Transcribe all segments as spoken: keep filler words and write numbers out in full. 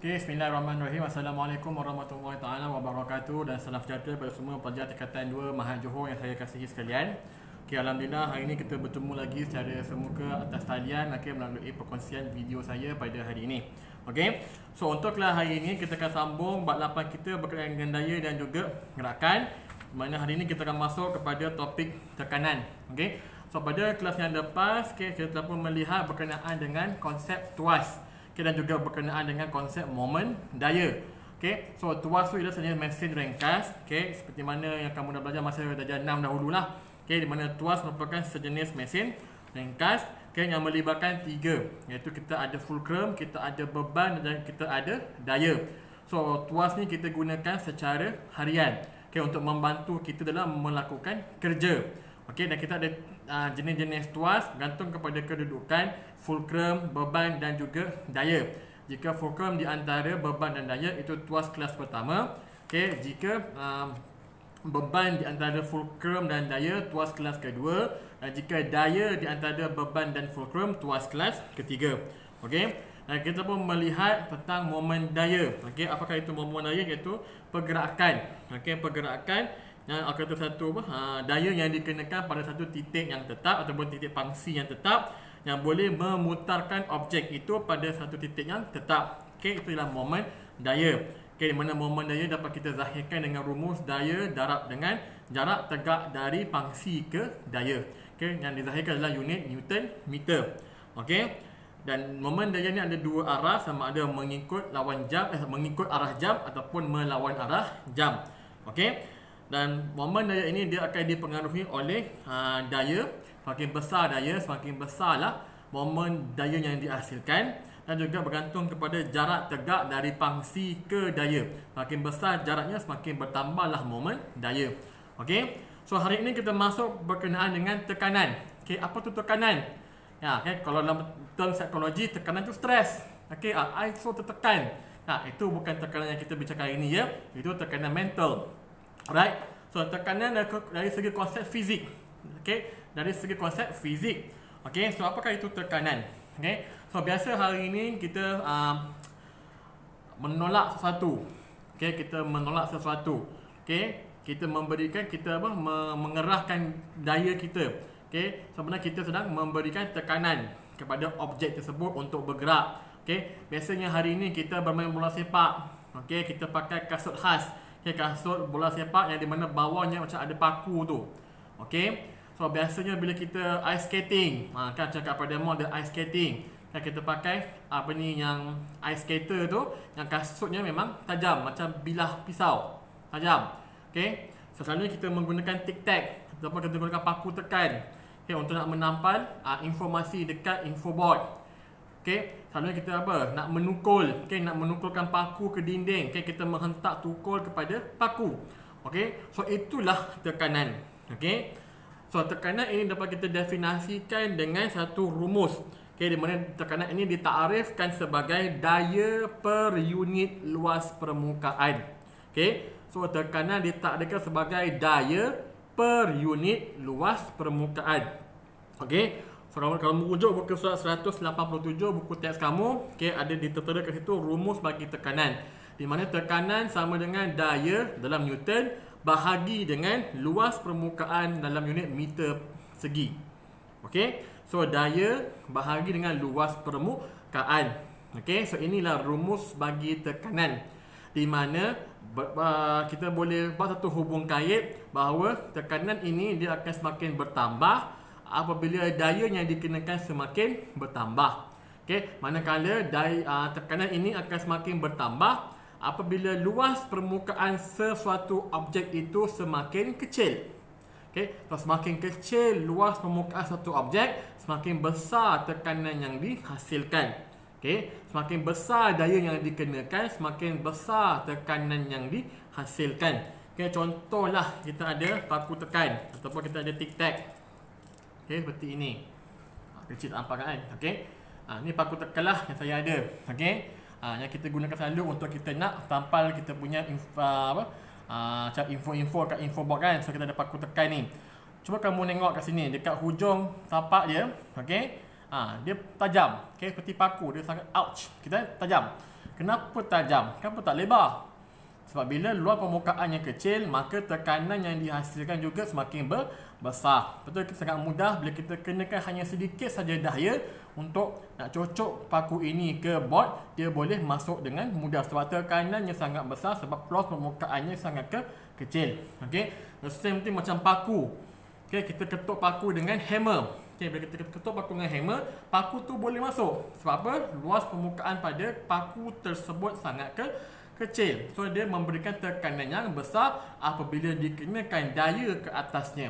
Okay, Bismillahirrahmanirrahim. Assalamualaikum warahmatullahi taala wabarakatuh dan salam sejahtera kepada semua pelajar tingkatan dua Mahat Johor yang saya kasihi sekalian. Okay, alhamdulillah hari ini kita bertemu lagi secara semuka atas talian okay, melalui perkongsian video saya pada hari ini. Okey. So untuk kelas hari ini kita akan sambung bab lapan kita berkaitan dengan daya dan juga gerakan. Mana hari ini kita akan masuk kepada topik tekanan. Okey. So pada kelas yang lepas okay, kita telah pun melihat berkenaan dengan konsep tuas. Okay, dan juga berkenaan dengan konsep momen daya. Okay, so tuas tu ialah sejenis mesin ringkas. Okay, seperti mana yang kamu dah belajar masa darjah enam dahululah. Okay, di mana tuas merupakan sejenis mesin ringkas okay, yang melibatkan tiga, iaitu kita ada fulcrum, kita ada beban dan kita ada daya. So tuas ni kita gunakan secara harian okay, untuk membantu kita dalam melakukan kerja. Okey, dan kita ada uh, jenis-jenis tuas bergantung kepada kedudukan fulcrum, beban dan juga daya. Jika fulcrum di antara beban dan daya itu tuas kelas pertama. Okey, jika uh, beban di antara fulcrum dan daya tuas kelas kedua, dan jika daya di antara beban dan fulcrum tuas kelas ketiga. Okey. Dan kita pun melihat tentang momen daya. Okey, apakah itu momen daya? Iaitu pergerakan. Okey, pergerakan yang akan satu ha, daya yang dikenakan pada satu titik yang tetap ataupun titik pangsi yang tetap yang boleh memutarkan objek itu pada satu titik yang tetap. Okey, itu ialah momen daya. Okey, di mana momen daya dapat kita zahirkan dengan rumus daya darab dengan jarak tegak dari pangsi ke daya. Okey, yang dizahirkan adalah unit Newton meter. Okey. Dan momen daya ni ada dua arah, sama ada mengikut lawan jam eh, mengikut arah jam ataupun melawan arah jam. Okey. Dan momen daya ini dia akan dipengaruhi oleh uh, daya. Semakin besar daya, semakin besarlah momen daya yang dihasilkan. Dan juga bergantung kepada jarak tegak dari pangsi ke daya. Semakin besar jaraknya, semakin bertambahlah momen daya. Okey. So hari ini kita masuk berkenaan dengan tekanan. Okey, apa tu tekanan? Ya, okay. Kalau dalam term psikologi, tekanan tu stres. Okey, uh, I so tertekan. Nah, itu bukan tekanan yang kita bincang hari ini ya. Itu tekanan mental. Alright, so tekanan dari segi konsep fizik. Okay, dari segi konsep fizik. Okay, so apakah itu tekanan? Okay, so biasa hari ini kita uh, menolak sesuatu. Okay, kita menolak sesuatu. Okay, kita memberikan, kita apa, mengerahkan daya kita. Okay, sebenarnya kita sedang memberikan tekanan kepada objek tersebut untuk bergerak. Okay, biasanya hari ini kita bermain bola sepak. Okay, kita pakai kasut khas. Okay, kasut bola sepak yang di mana bawahnya macam ada paku tu. Okey. So biasanya bila kita ice skating, ha, kan cakap pada mall ada ice skating. Kan kita pakai apa ni yang ice skater tu, yang kasutnya memang tajam macam bilah pisau. Tajam. Okey. So selalunya kita menggunakan tic tac ataupun kita gunakan paku tekan. Okey, untuk nak menampal uh, informasi dekat infoboard. Okey, selalunya kita apa? Nak menukul, okey, nak menukulkan paku ke dinding, okey, kita menghentak tukul kepada paku. Okey, so itulah tekanan. Okey. So tekanan ini dapat kita definisikan dengan satu rumus. Okey, di mana tekanan ini ditakrifkan sebagai daya per unit luas permukaan. Okey. So tekanan ditakrifkan sebagai daya per unit luas permukaan. Okey. So, kalau kamu rujuk buku surat seratus lapan puluh tujuh buku teks kamu, okay, ada ditera kat situ rumus bagi tekanan. Di mana tekanan sama dengan daya dalam Newton bahagi dengan luas permukaan dalam unit meter segi. Okey. So daya bahagi dengan luas permukaan. Okey. So inilah rumus bagi tekanan. Di mana uh, kita boleh buat satu hubung kait bahawa tekanan ini dia akan semakin bertambah apabila daya yang dikenakan semakin bertambah. Okey, manakala daya uh, tekanan ini akan semakin bertambah apabila luas permukaan sesuatu objek itu semakin kecil. Okey, so semakin kecil luas permukaan satu objek, semakin besar tekanan yang dihasilkan. Okey, semakin besar daya yang dikenakan, semakin besar tekanan yang dihasilkan. Okey, contohlah kita ada paku tekan ataupun kita ada tic tac. Okey, seperti ini. Ha, kecil tak nampak kan? Okey. Ha, ni paku tekan lah yang saya ada. Okey. Ha, yang kita gunakan selalu untuk kita nak tampal kita punya info, apa? Ha, macam info-info kat infoboard kan. So kita ada paku tekan ni. Cuba kamu tengok kat sini dekat hujung tapak dia. Okey. Ha, dia tajam. Okey, seperti paku, dia sangat ouch. Kita tajam. Kenapa tajam? Kenapa tak lebar? Sebab bila luas permukaannya kecil, maka tekanan yang dihasilkan juga semakin besar. Betul, sangat mudah bila kita kenakan hanya sedikit saja daya untuk nak cocok paku ini ke board, dia boleh masuk dengan mudah sebab tekanannya sangat besar, sebab luas permukaannya sangat ke kecil. Okey, the same thing macam paku. Okey, kita ketuk paku dengan hammer. Okey, bila kita ketuk paku dengan hammer, paku tu boleh masuk. Sebab apa? Luas permukaan pada paku tersebut sangat ke kecil. So dia memberikan tekanan yang besar apabila dikenakan daya ke atasnya.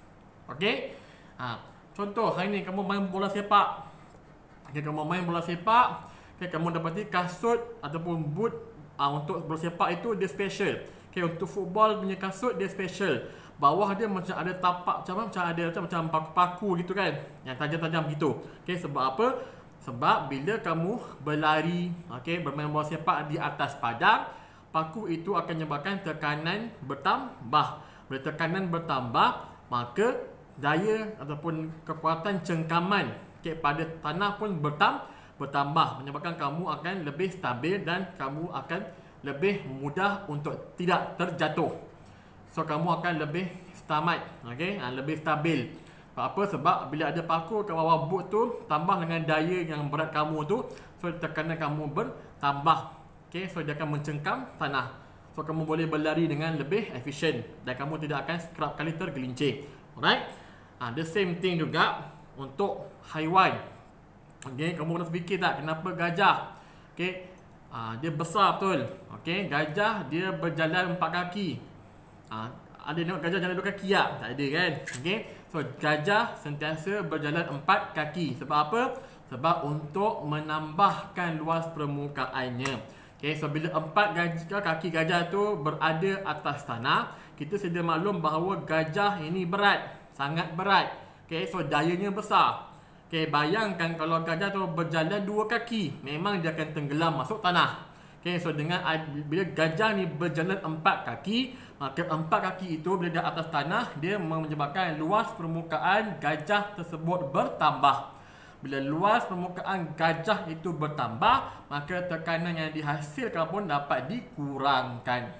Okey? Ha, contoh hari ni kamu main bola sepak. Okey, kamu main bola sepak, okey, kamu dapati kasut ataupun boot ha, untuk bola sepak itu dia special. Okey, untuk football punya kasut dia special. Bawah dia macam ada tapak, macam macam ada macam macam paku-paku gitu kan. Yang tajam-tajam gitu. Okey, sebab apa? Sebab bila kamu berlari, okey, bermain bola sepak di atas padang, paku itu akan menyebabkan tekanan bertambah. Bila tekanan bertambah, maka daya ataupun kekuatan cengkaman, okey, pada tanah pun bertam, bertambah, menyebabkan kamu akan lebih stabil dan kamu akan lebih mudah untuk tidak terjatuh. So kamu akan lebih selamat, okey, lebih stabil. Apa? Sebab bila ada paku kat bawah boot tu, tambah dengan daya yang berat kamu tu, so tekanan kamu bertambah. Okey, so dia akan mencengkam tanah. So kamu boleh berlari dengan lebih efisien dan kamu tidak akan kerap kali tergelincir. Alright? Ha, the same thing juga untuk haiwan. Okey, kamu pernah fikir tak kenapa gajah? Okey, ha, dia besar betul. Okey, gajah dia berjalan empat kaki. Ha, ada tengok gajah jalan dua kaki tak? Tak ada kan? Okey. So gajah sentiasa berjalan empat kaki. Sebab apa? Sebab untuk menambahkan luas permukaannya. Okay, so bila empat gajah, kaki gajah tu berada atas tanah, kita sedia maklum bahawa gajah ini berat, sangat berat. Okay, so dayanya besar. Okay, bayangkan kalau gajah tu berjalan dua kaki, memang dia akan tenggelam masuk tanah. Okay, so dengan bila gajah ni berjalan empat kaki, maka empat kaki itu bila dia atas tanah, dia menyebabkan luas permukaan gajah tersebut bertambah. Bila luas permukaan gajah itu bertambah, maka tekanan yang dihasilkan pun dapat dikurangkan.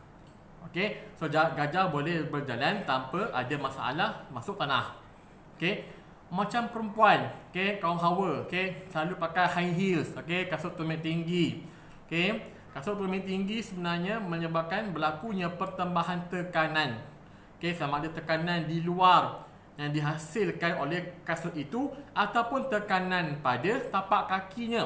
Okey, so gajah boleh berjalan tanpa ada masalah masuk tanah. Okey, macam perempuan, okey, kaum Hawa, okey, selalu pakai high heels, okey, kasut tumit tinggi. Okey, kasut tumit tinggi sebenarnya menyebabkan berlakunya pertambahan tekanan. Okey, sama ada tekanan di luar yang dihasilkan oleh kasut itu ataupun tekanan pada tapak kakinya.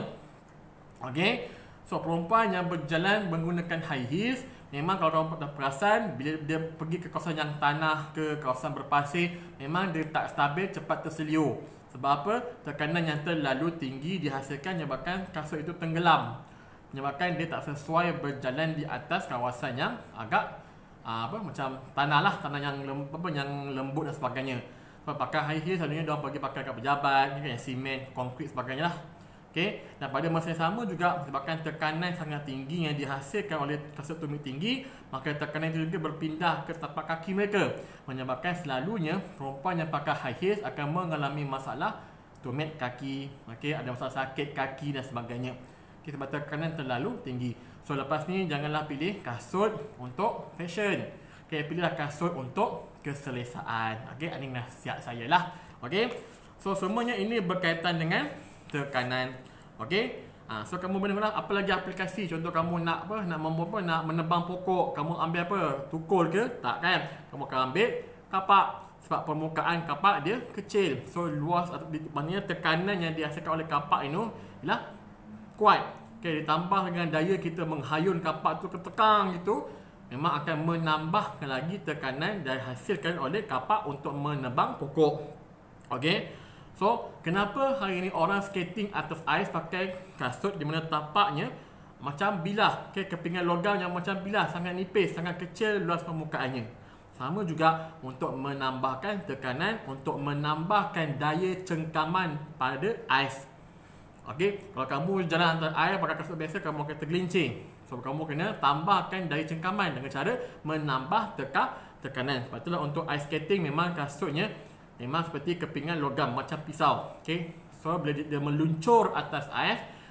Okey, so perempuan yang berjalan menggunakan high heels, memang kalau korang perasan bila dia pergi ke kawasan yang tanah ke kawasan berpasir, memang dia tak stabil, cepat terseliur. Sebab apa? Tekanan yang terlalu tinggi dihasilkan menyebabkan kasut itu tenggelam, menyebabkan dia tak sesuai berjalan di atas kawasan yang agak aa, apa macam tanah lah, tanah yang lembut, apa yang lembut dan sebagainya. So, pakai high heels selalunya dia orang pergi pakai kat pejabat, yang simen, konkrit sebagainya lah. Okey, dan pada masa yang sama juga sebabkan tekanan sangat tinggi yang dihasilkan oleh kasut tumit tinggi, maka tekanan itu juga berpindah ke tapak kaki mereka, menyebabkan selalunya perempuan yang pakai high heels akan mengalami masalah tumit kaki, okey, ada masalah sakit kaki dan sebagainya. Okay, sebab tekanan terlalu tinggi. So lepas ni janganlah pilih kasut untuk fashion. Okay, pilihlah kasut untuk keselesaan. Okay, ini nasihat saya lah. Okay, so semuanya ini berkaitan dengan tekanan. Okay, ha, so kamu boleh guna apa lagi aplikasi. Contoh kamu nak apa, nak membuat apa, nak menebang pokok, kamu ambil apa, tukul ke? Tak kan? Kamu akan ambil kapak. Sebab permukaan kapak dia kecil. So luas atau maknanya tekanan yang dihasilkan oleh kapak ini ialah kuat. Okay, ditambah dengan daya kita menghayun kapak tu ke tekang gitu, memang akan menambahkan lagi tekanan dan dihasilkan oleh kapak untuk menebang pokok. Okey. So, kenapa hari ini orang skating atas ais pakai kasut di mana tapaknya macam bilah, okey, kepingan logam yang macam bilah, sangat nipis, sangat kecil luas permukaannya. Sama juga untuk menambahkan tekanan, untuk menambahkan daya cengkaman pada ais. Okey, kalau kamu jalan antara air pakai kasut biasa, kamu akan tergelincir. So kamu kena tambahkan daya cengkaman dengan cara menambah teka, tekanan. Sebab itulah untuk ice skating memang kasutnya memang seperti kepingan logam macam pisau. Okey, so bila dia, dia meluncur atas ais,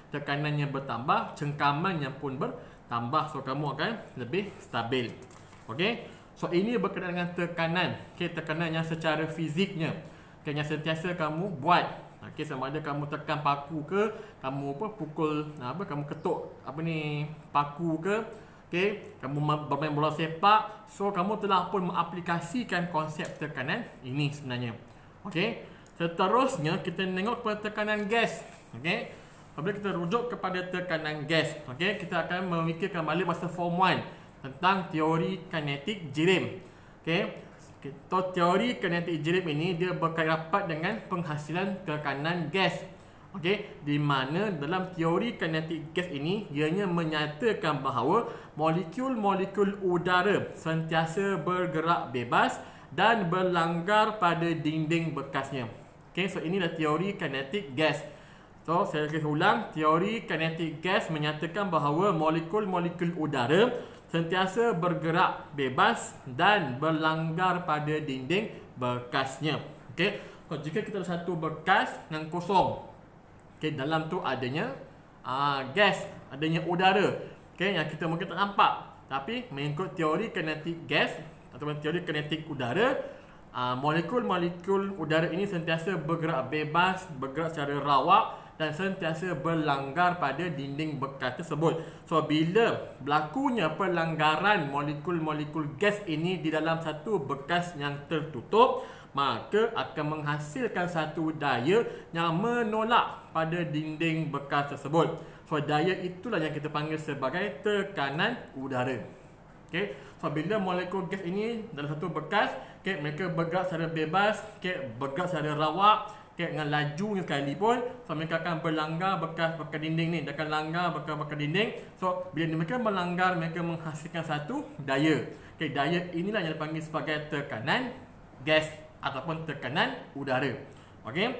tekanannya bertambah, cengkamannya pun bertambah. So kamu akan lebih stabil. Okey. So ini berkaitan dengan tekanan. Okey, tekanan yang secara fiziknya. Okey, yang sentiasa kamu buat. Okey, sama ada kamu tekan paku ke, kamu apa pukul apa kamu ketuk apa ni paku ke. Okey, kamu bermain bola sepak. So kamu telah pun mengaplikasikan konsep tekanan ini sebenarnya. Okey. Seterusnya kita tengok kepada tekanan gas. Okey. Apabila kita rujuk kepada tekanan gas, okey, kita akan memikirkan balik masa form one tentang teori kinetik jirim. Okey. So, teori kinetik jirim ini dia berkait rapat dengan penghasilan tekanan gas. Okey, di mana dalam teori kinetik gas ini ianya menyatakan bahawa molekul-molekul udara sentiasa bergerak bebas dan berlanggar pada dinding bekasnya. Okey, so inilah teori kinetik gas. So, saya akan ulang, teori kinetik gas menyatakan bahawa molekul-molekul udara sentiasa bergerak bebas dan berlanggar pada dinding bekasnya. Okey, so jika kita ada satu bekas yang kosong, okey, dalam tu adanya uh, gas, adanya udara, okey, yang kita mungkin tak nampak, tapi mengikut teori kinetik gas ataupun teori kinetik udara, uh, molekul-molekul udara ini sentiasa bergerak bebas, bergerak secara rawak dan sentiasa berlanggar pada dinding bekas tersebut. So bila berlakunya pelanggaran molekul-molekul gas ini di dalam satu bekas yang tertutup, maka akan menghasilkan satu daya yang menolak pada dinding bekas tersebut. So daya itulah yang kita panggil sebagai tekanan udara. Okey, so bila molekul gas ini dalam satu bekas, okay, mereka bergerak secara bebas, okay, bergerak secara rawak, okay, dengan lajunya sekalipun, so mereka akan berlanggar bekas-bekas dinding ni, dia akan langgar bekas-bekas dinding. So bila mereka melanggar, mereka menghasilkan satu daya. Okay, daya inilah yang dipanggil sebagai tekanan gas ataupun tekanan udara. Okey.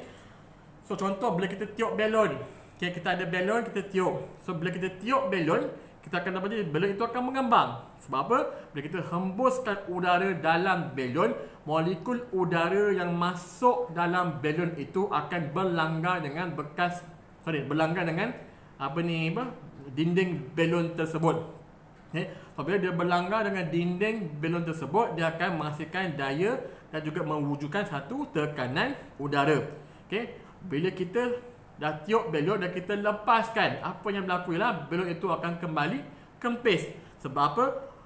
So contoh bila kita tiup belon. Okey, kita ada belon, kita tiup. So bila kita tiup belon, kita akan dapat jadi belon itu akan mengembang. Sebab apa? Bila kita hembuskan udara dalam belon, molekul udara yang masuk dalam belon itu akan berlanggar dengan bekas sorry, berlanggar dengan apa ni apa? dinding belon tersebut. Okay. Apabila dia berlanggar dengan dinding belon tersebut, dia akan menghasilkan daya dan juga mewujudkan satu tekanan udara. Okey, bila kita dah tiup belon dan kita lepaskan, apa yang berlaku ialah belon itu akan kembali kempis. Sebab apa?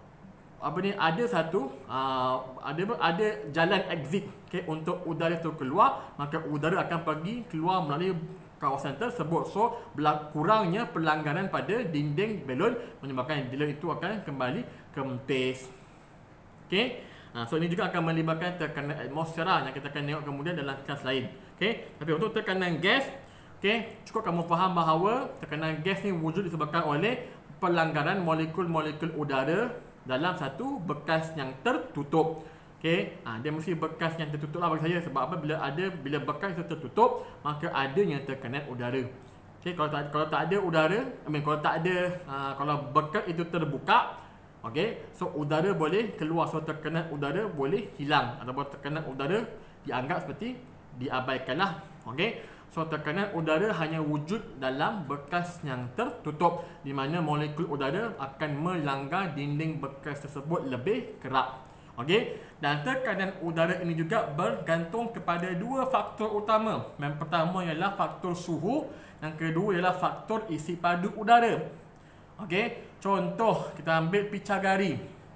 Apa ni ada satu uh, ada ada jalan exit, okey, untuk udara itu keluar, maka udara akan pergi keluar melalui kawasan tersebut. So kurangnya pelanggaran pada dinding belon menyebabkan belon itu akan kembali kempis. Okey. Ha, so ini juga akan melibatkan tekanan atmosfera yang kita akan tengok kemudian dalam kelas lain. Okey. Tapi untuk tekanan gas, okey, cukup kamu faham bahawa tekanan gas ni wujud disebabkan oleh pelanggaran molekul-molekul udara dalam satu bekas yang tertutup. Okey, ha, dia mesti bekas yang tertutup lah bagi saya. Sebab apa? Bila ada bila bekas itu tertutup, maka adanya tekanan udara. Okey, kalau tak kalau tak ada udara, I mean, kalau tak ada uh, kalau bekas itu terbuka, okey, so udara boleh keluar, so tekanan udara boleh hilang ataupun tekanan udara dianggap seperti diabaikanlah. Okey, so tekanan udara hanya wujud dalam bekas yang tertutup, di mana molekul udara akan melanggar dinding bekas tersebut lebih kerap. Okey, dan tekanan udara ini juga bergantung kepada dua faktor utama. Yang pertama ialah faktor suhu, yang kedua ialah faktor isi padu udara. Okey, contoh kita ambil picagari.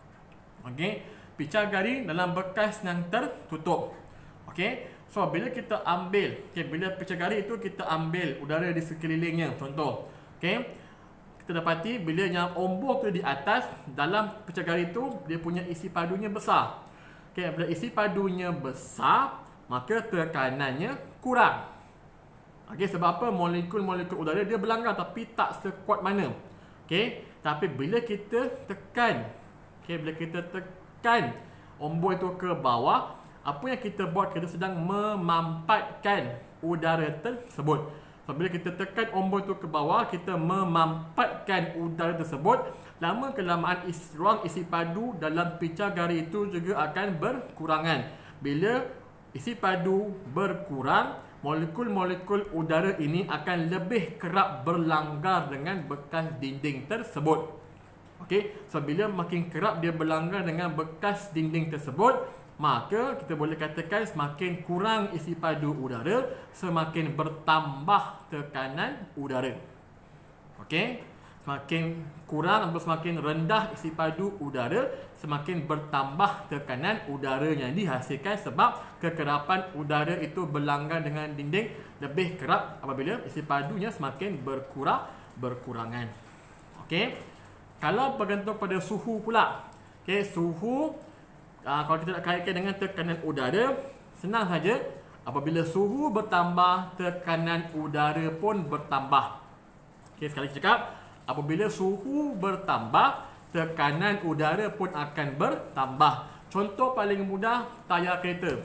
Okey, picagari dalam bekas yang tertutup. Okey, so bila kita ambil, okay, bila picagari itu kita ambil udara di sekelilingnya, contoh. Okey, kita dapati bila yang ombor tu di atas, dalam picagari itu dia punya isi padunya besar. Okey, bila isi padunya besar, maka tekanannya kurang. Okey, sebab apa? Molekul-molekul udara dia berlanggar tapi tak sekuat mana. Okey, tapi bila kita tekan, okey, bila kita tekan ombor itu ke bawah, apa yang kita buat? Kita sedang memampatkan udara tersebut. So, bila kita tekan ombor itu ke bawah, kita memampatkan udara tersebut. Lama kelamaan isi, ruang isi padu dalam picagari itu juga akan berkurangan. Bila isi padu berkurang, molekul-molekul udara ini akan lebih kerap berlanggar dengan bekas dinding tersebut. Okey, so bila makin kerap dia berlanggar dengan bekas dinding tersebut, maka kita boleh katakan semakin kurang isi padu udara, semakin bertambah tekanan udara. Okey, semakin kurang atau semakin rendah isi padu udara, semakin bertambah tekanan udara yang dihasilkan sebab kekerapan udara itu berlanggar dengan dinding lebih kerap apabila isi padunya semakin berkurang berkurangan. Okey, kalau bergantung pada suhu pula. Okey, suhu aa, kalau kita nak kaitkan dengan tekanan udara, senang saja. Apabila suhu bertambah, tekanan udara pun bertambah. Okey, sekali lagi cakap, apabila suhu bertambah, tekanan udara pun akan bertambah. Contoh paling mudah, tayar kereta.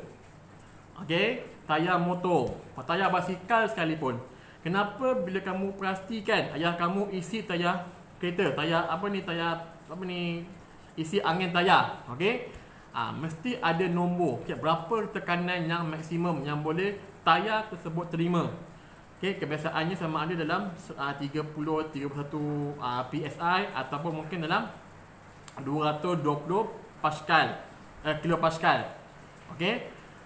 Okey, tayar motor, tayar basikal sekalipun. Kenapa bila kamu pastikan ayah kamu isi tayar kereta, tayar apa ni, tayar apa ni, isi angin tayar, okey? Ah, mesti ada nombor, okay, berapa tekanan yang maksimum yang boleh tayar tersebut terima. Okey, kebiasaannya sama ada dalam uh, tiga puluh tiga puluh satu uh, P S I ataupun mungkin dalam dua ratus dua puluh Pascal, uh, kilopascal. Okey.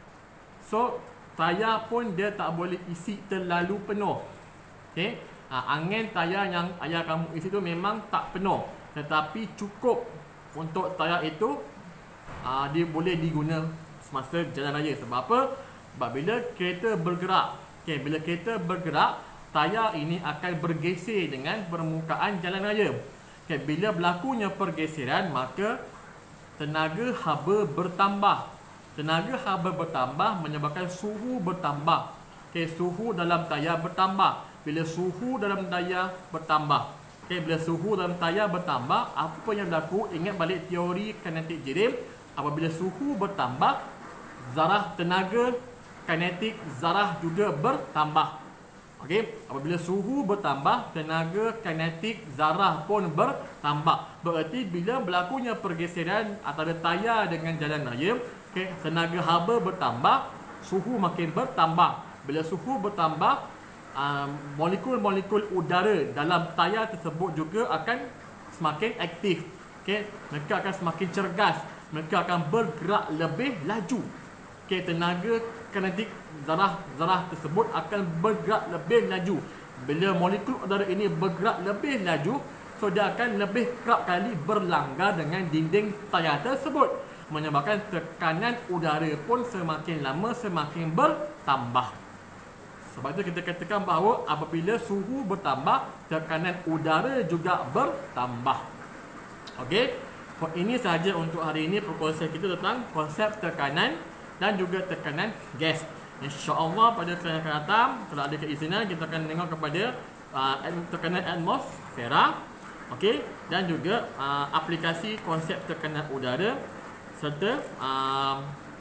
So, tayar pun dia tak boleh isi terlalu penuh. Okey. Uh, angin tayar yang ayah kamu isi tu memang tak penuh, tetapi cukup untuk tayar itu uh, dia boleh diguna semasa jalan raya. Sebab apa? Sebab bila kereta bergerak, okay, bila kereta bergerak, tayar ini akan bergeser dengan permukaan jalan raya. Okay, bila berlakunya pergeseran, maka tenaga haba bertambah. Tenaga haba bertambah menyebabkan suhu bertambah. Okay, suhu dalam tayar bertambah. Bila suhu dalam tayar bertambah, okay, bila suhu dalam tayar bertambah, apa yang berlaku? Ingat balik teori kinetik Jirim. Apabila suhu bertambah, zarah tenaga kinetik zarah juga bertambah. Okey, apabila suhu bertambah, tenaga kinetik zarah pun bertambah. Berarti bila berlakunya pergeseran antara tayar dengan jalan raya, okey, tenaga haba bertambah, suhu makin bertambah. Bila suhu bertambah, um, molekul-molekul udara dalam tayar tersebut juga akan semakin aktif. Okey, mereka akan semakin cergas, mereka akan bergerak lebih laju. Okey, tenaga kinetik zarah-zarah tersebut akan bergerak lebih laju. Bila molekul udara ini bergerak lebih laju, so dia akan lebih kerap kali berlanggar dengan dinding tayar tersebut, menyebabkan tekanan udara pun semakin lama semakin bertambah. Sebab itu kita katakan bahawa apabila suhu bertambah, tekanan udara juga bertambah. Okey, so, ini sahaja untuk hari ini perkongsian kita tentang konsep tekanan dan juga tekanan gas. InsyaAllah pada kelas akan datang, kalau ada keizinan, kita akan tengok kepada uh, tekanan atmosfera, okay, dan juga uh, aplikasi konsep tekanan udara serta uh,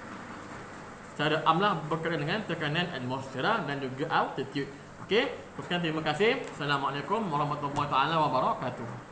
secara amlah berkaitan dengan tekanan atmosfera dan juga altitude. Okey, sekian, terima kasih. Assalamualaikum warahmatullahi wabarakatuh.